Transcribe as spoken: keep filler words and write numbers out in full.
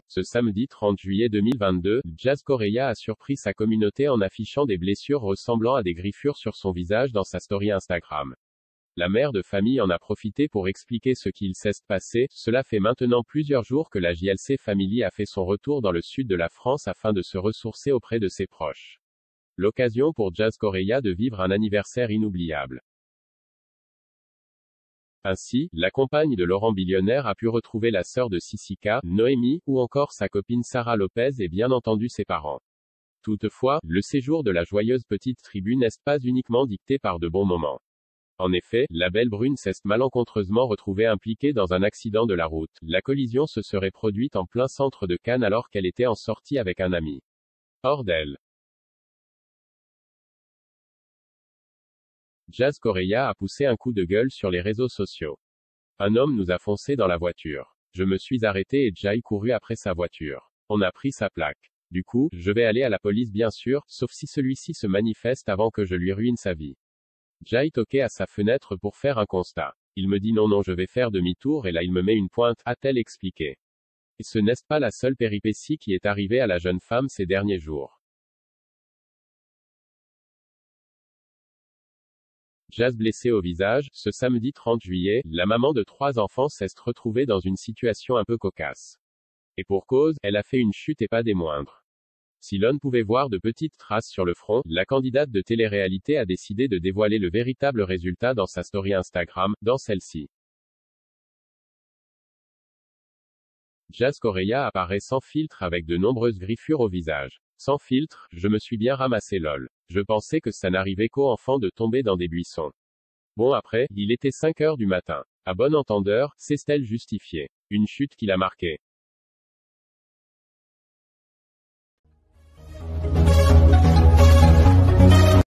Ce samedi trente juillet deux mille vingt-deux, Jazz Correia a surpris sa communauté en affichant des blessures ressemblant à des griffures sur son visage dans sa story Instagram. La mère de famille en a profité pour expliquer ce qu'il s'est passé. Cela fait maintenant plusieurs jours que la J L C Family a fait son retour dans le sud de la France afin de se ressourcer auprès de ses proches. L'occasion pour Jazz Correia de vivre un anniversaire inoubliable. Ainsi, la compagne de Laurent Billionnaire a pu retrouver la sœur de Sissika, Noémie, ou encore sa copine Sarah Lopez et bien entendu ses parents. Toutefois, le séjour de la joyeuse petite tribu n'est pas uniquement dicté par de bons moments. En effet, la belle brune s'est malencontreusement retrouvée impliquée dans un accident de la route. La collision se serait produite en plein centre de Cannes alors qu'elle était en sortie avec un ami. Hors d'elle. Jazz Correia a poussé un coup de gueule sur les réseaux sociaux. Un homme nous a foncé dans la voiture. Je me suis arrêté et Jai couru après sa voiture. On a pris sa plaque. Du coup, je vais aller à la police bien sûr, sauf si celui-ci se manifeste avant que je lui ruine sa vie. Jai toquait à sa fenêtre pour faire un constat. Il me dit non non je vais faire demi-tour et là il me met une pointe, a-t-elle expliqué. Et ce n'est pas la seule péripétie qui est arrivée à la jeune femme ces derniers jours. Jazz blessée au visage, ce samedi trente juillet, la maman de trois enfants s'est retrouvée dans une situation un peu cocasse. Et pour cause, elle a fait une chute et pas des moindres. Si l'on pouvait voir de petites traces sur le front, la candidate de télé-réalité a décidé de dévoiler le véritable résultat dans sa story Instagram, dans celle-ci. Jazz Correia apparaît sans filtre avec de nombreuses griffures au visage. Sans filtre, je me suis bien ramassé lol. Je pensais que ça n'arrivait qu'aux enfants de tomber dans des buissons. Bon après, il était cinq heures du matin. À bon entendeur, c'est-elle justifié. Une chute qui l'a marqué.